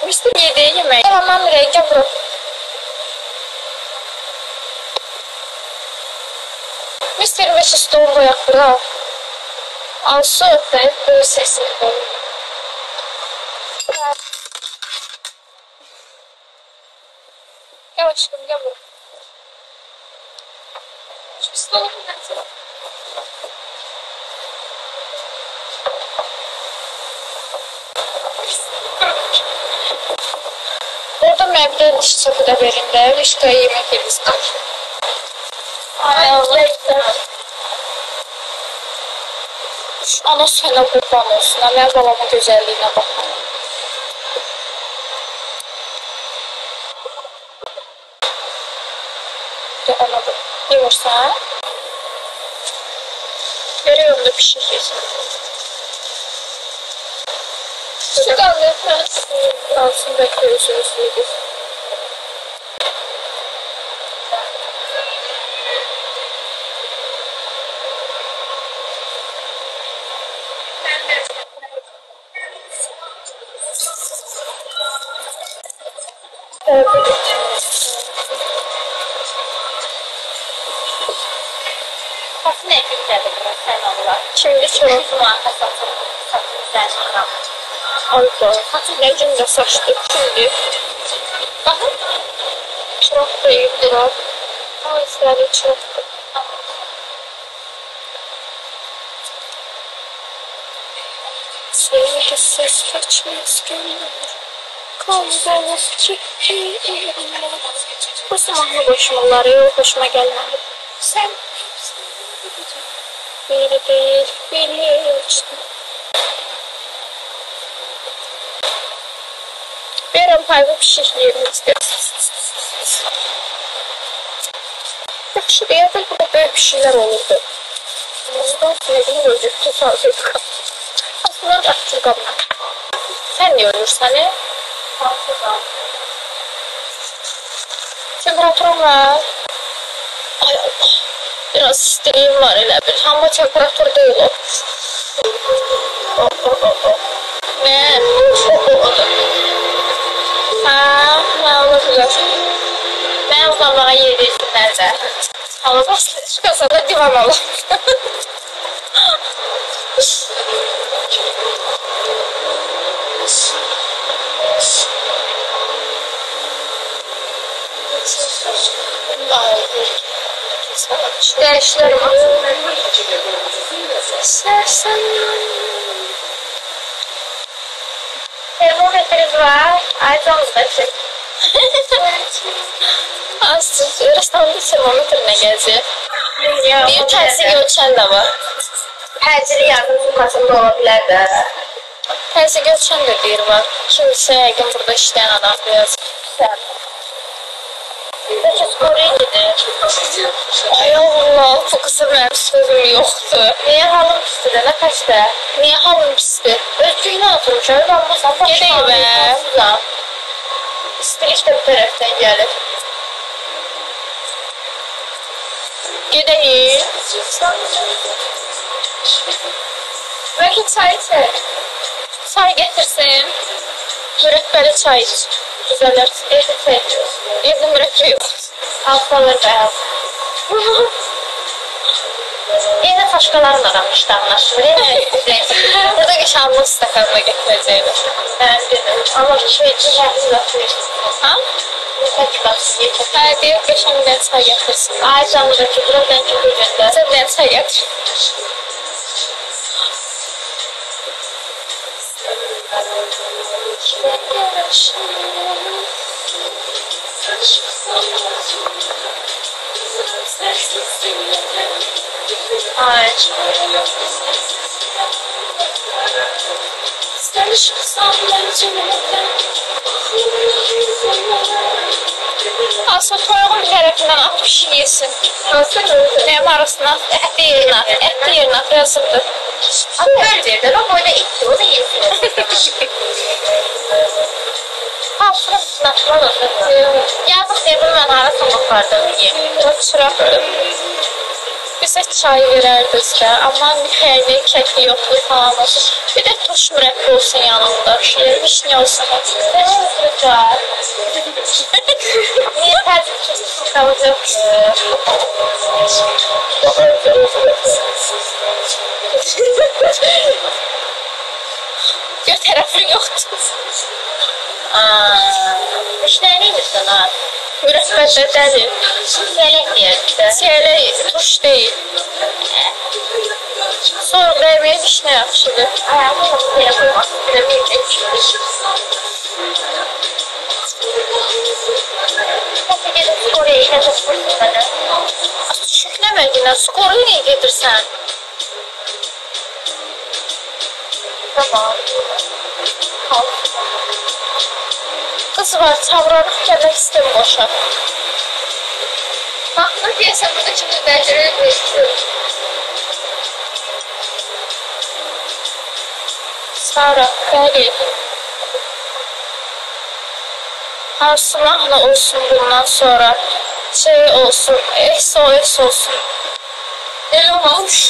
Mister yedi yemək. Mən rəngə vurup. Mister və stol qoyaq bura. Alsı öpəyib, böyle səsini qoyur. Gel aşkım, gel bura. Şu stolu buradan sana. Orada məbdən iş çapı da verində, işdə yemək edizdir. Ay Allah. Ana sənə qurban olsun, mən balamın gözəlliyinə baxmam. Ana bu. Ne varsa? Görüyorum da pişik yesin. Su kalmıyorsunuz. Kalsın bekliyorsunuz. Nasıl ne güzeldi sen Allah. Şimdi Şu marka satın güzel çıkan. Allah. Ne cümle saçtık şimdi. Bakın. Çırak da iyi durar. Ama isterdi çırak da. Sevgi ses kaçmaz gönlüm. Kalbimiz çekti. Bu zamanlı boşmaları yok, hoşuma gelmedi. Sen biri değil, biliyorsun. Verin payı pişirlerini istersiniz. Yaxşı deyədir, burada böyle bir şeyler olurdu. Ondan sonra bunu öldürdü, sağlık. Aslında açıq qabına. Sen niye ölürsən, he? Temperaturum var. Ay Allah. Biraz isteğim var elə bir. Amma temperatur değil o. Ne? Ha, ne olabilir? Ben uzanmağa yediyorsun nerede? Hava baslı çıkarsa da divan olur. Derslerim Sersen termometremiz var. Ayıcamız da çek. Aslında restoranda termometrine geziyor. Bir tersi ölçen de var. Pənciri yardım tutmasında olabilir de. Tersi ölçen de bir var. Kimse yaygın burada işleyen adam biraz. Güzel. Peki skoruya gidir. Ay Allah, bu kızım benim sözüm yoktu. Niye halım pisti de ne kaçtı? Niye halım pisti? Özgüyüne oturmuş öyle olmasa Gedeyim be. İstilik de bu taraftan gelir. Gedeyim. Belki çay içer. Çay getirsin. Mürekkeli çay iç. Güzeller. Evde çay içiyoruz. Evde mürekkeli yok. Alfalar beyaz. Evde taşkalarım da kalmış anlaşılır. Burada geçanlı stakanına getireceğim. Ben dedim. Ama şey için herkes atıyorsun. Ha? Hadi geçen çay getirsin. Ay canlıdaki buradan çok ucunda. Sen çay getir. Ay. Aslında toyuğun tərəfindən at bir şey yesin. Neyim arasına ət yerine at. Ət yerine at yazıqdır. Her yerden o boyda itti, o da yesin. Hafırın üstüne atmalı. Yazıq dedim ben arasına bakardım yiyeyim. Çok çıraqdır. Bizə çay verərdiniz də, amma xeyli, kəkli yoxdur falan olsun. Bir də turş mürəbbi olsun yanında. Vişni olsun. Çay. Niye tercih kalacak? Gör tərəfin yoxdur. Müşteri neymiş sana? Mürəbbətdə dəlir. Çeyrek diyor işte. Çiyələk turş deyil. Sonra verməyə vişni yaxşıdır. Ayağımı nasıl yapamaz? Bilemeyecek. Nasıl gelip oraya yine tutmuşsun beni? Şükləmə günə, skoru niyə gedirsən? Tamam. Al. Qız var, çavrarıq gəlmək istəm boşa. Baktım diyesen burada şimdi beceriyorsun. Sara, bəli. Hansı mahnı olsun bundan sonra? Şey olsun, SOS olsun. Ne olmuş?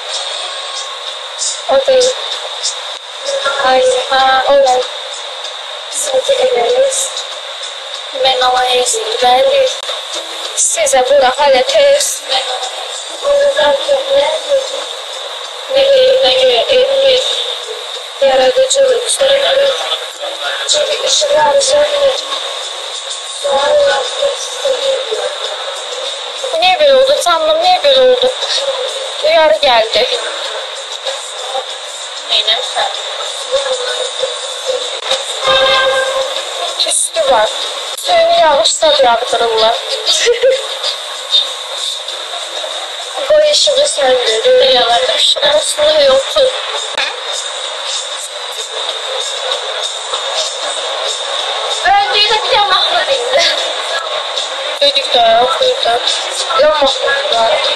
O değil. Hayır, ha, o değil. Sizi ederiz. Ben alayız, bəli. Sizə bura hələ tez. Miliyinə görə elmir. Yaradıcılık söylenir. Işıklar söylenir. Niye böyle oldu? Tanrım niye böyle oldu? Uyarı geldi. Aynen sen. Tüstü var. Suyunu yağışlar yağdırırlar. Bu ışığı söndürür. Yalanır. Aslında yoktu. Öncüyü de bir de mahnı değildi. Duyduk da okuyup da. Yok mu?